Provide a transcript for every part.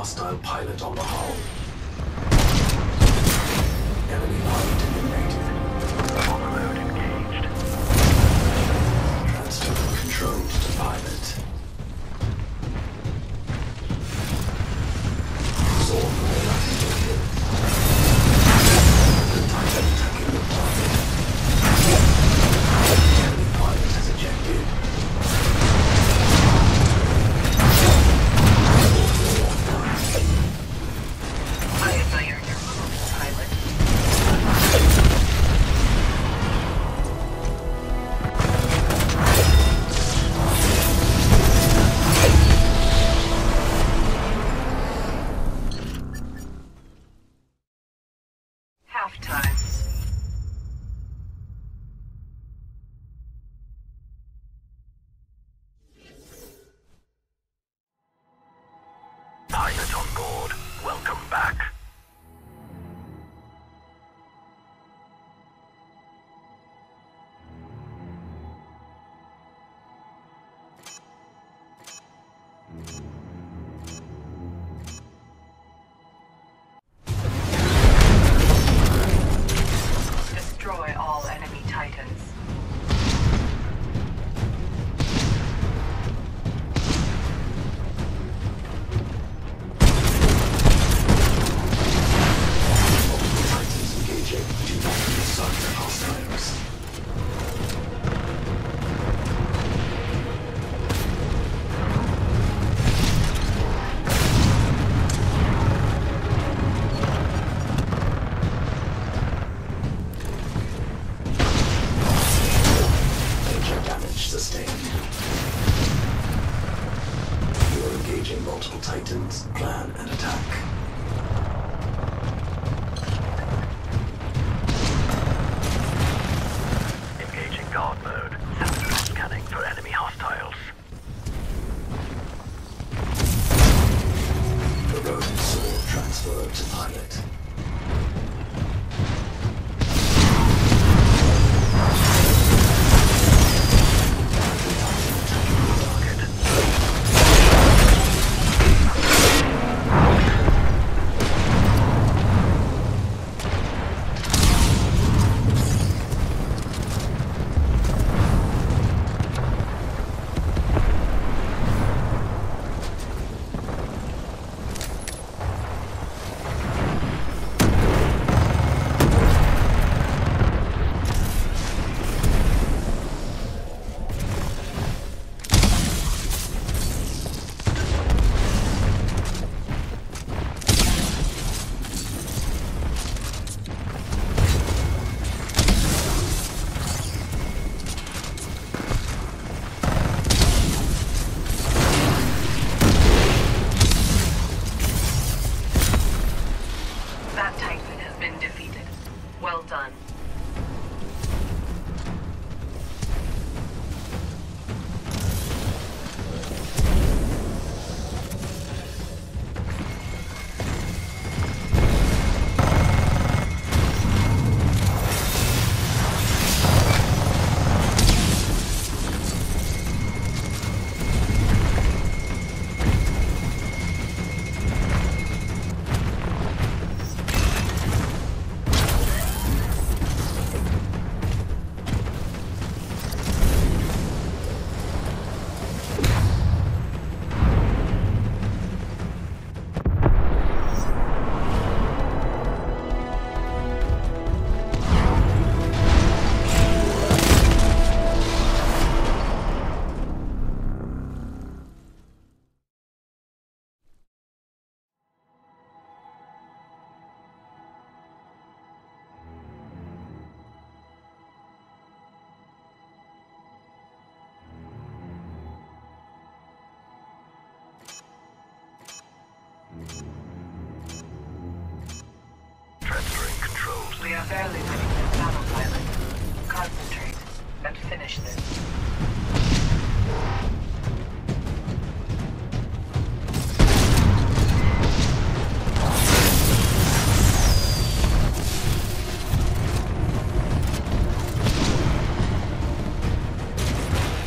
hostile pilot on the hull. Enemy pilot eliminated. Overload engaged. Transfer controls to pilot. Absorb all activated. The Titan attacking the target. Enemy pilot has ejected. I admire your move, pilot. Halftime. Pilot on board. Welcome back. Destroy all enemy Titans. Titans engaging. Do not lose sight of hostiles. Major damage sustained. You are engaging multiple Titans. Plan and attack. Engaging guard mode. Scanning for enemy hostiles. Eroded sword transferred to pilot. That Titan has been defeated. Well done. Transferring controls. We are barely winning this battle, pilot. Concentrate and finish this.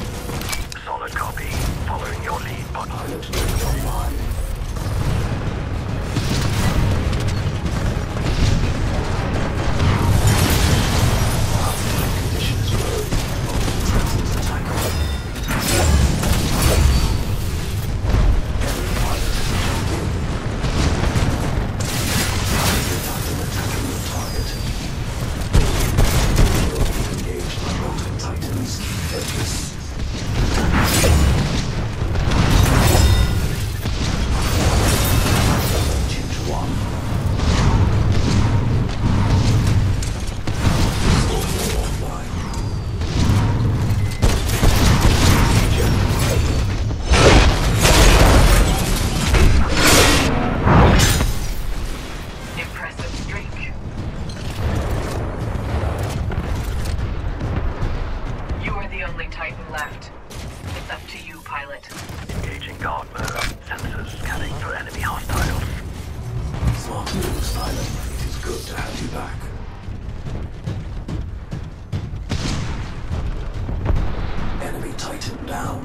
Solid copy. Following your lead, pilot mode online. Guard mode. Sensors scanning for enemy hostiles. Smart moves, pilot. It is good to have you back. Enemy Titan down.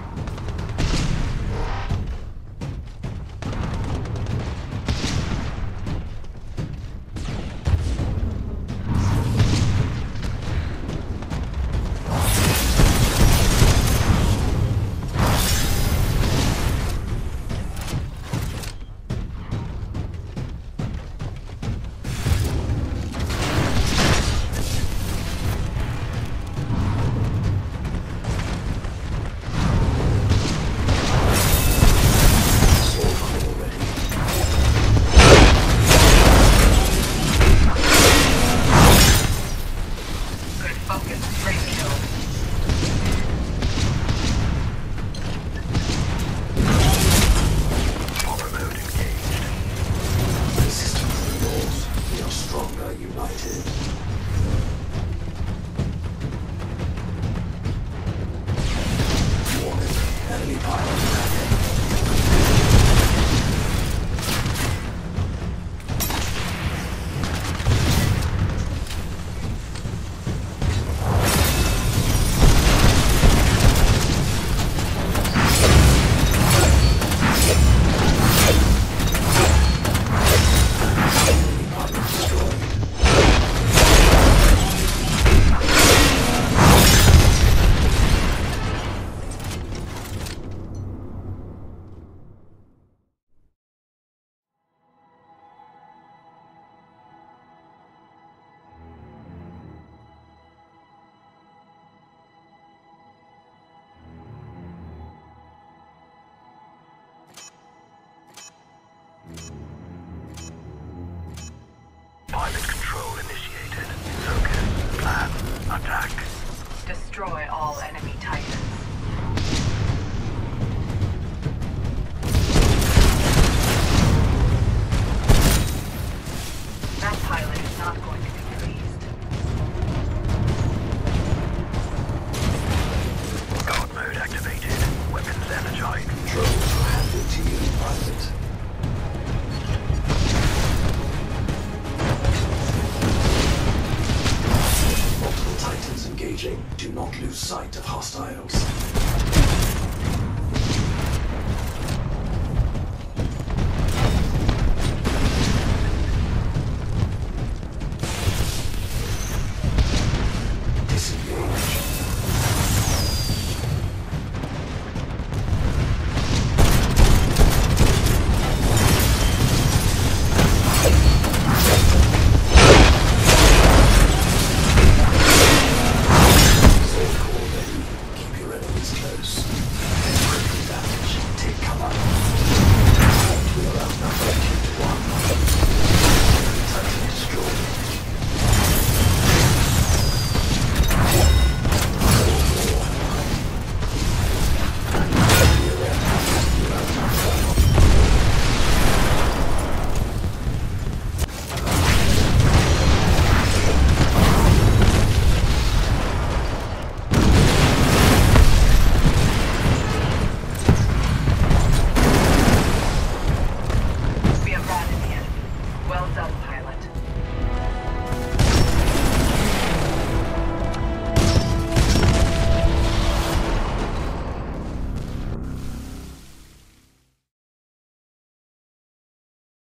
Pilot control initiated. Focus. Plan. Attack. Destroy all enemy Titans. That pilot is not going to be pleased. Guard mode activated. Weapons energized. Controls are handed to you, pilot. Multiple Titans engaging. Do not lose sight of hostiles. Keep your enemies close.